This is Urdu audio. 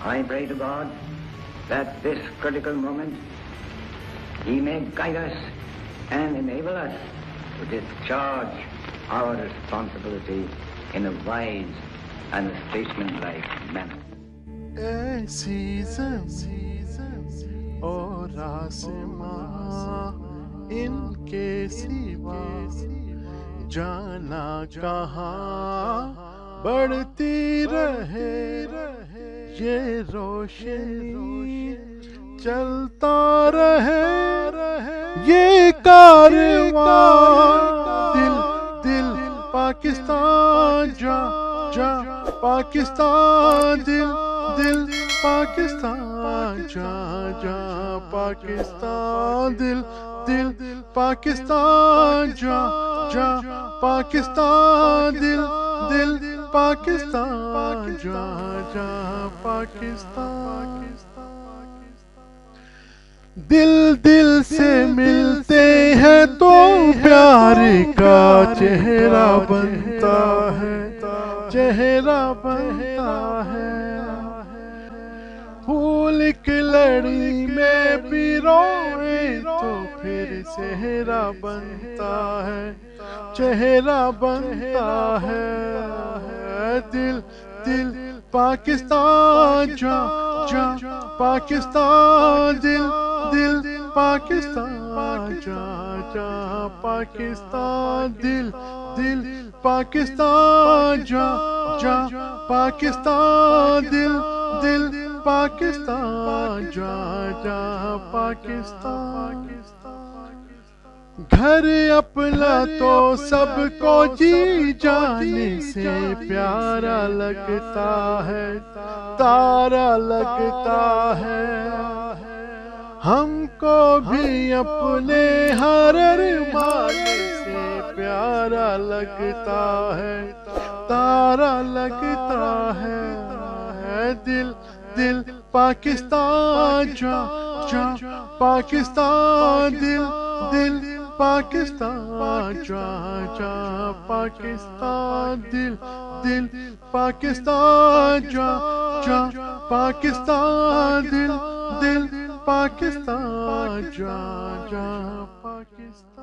I pray to God that this critical moment He may guide us and enable us to discharge our responsibility in a wise and statesmanlike manner. ایسی زمین اور آسماں ان کے سوا جانا کہاں بڑھتی رہے یہ روشنی چلتا رہے یہ کارواں دل دل پاکستان جا جا پاکستان دل دل پاکستان جا جا پاکستان دل دل پاکستان جا جا پاکستان دل دل پاکستان جا جا پاکستان دل دل سے ملتے ہیں تو پیار کا چہرہ بنتا ہے چہرہ بنتا ہے پھول کی لڑی میں بھی روئے تو پھر چہرہ بنتا ہے چہرہ بنتا ہے دل دل پاکستان جا جا پاکستان دل دل پاکستان جا جا پاکستان دل دل پاکستان جا جا پاکستان دل دل پاکستان جا جا پاکستان گھر اپنا تو سب کو جی جانے سے پیارا لگتا ہے تارا لگتا ہے ہم کو بھی اپنے ہر ارمان سے پیارا لگتا ہے تارا لگتا ہے دل دل پاکستان جا جا پاکستان دل دل پاکستان جا جا پاکستان دل دل پاکستان جا جا پاکستان دل دل پاکستان جا جا پاکستان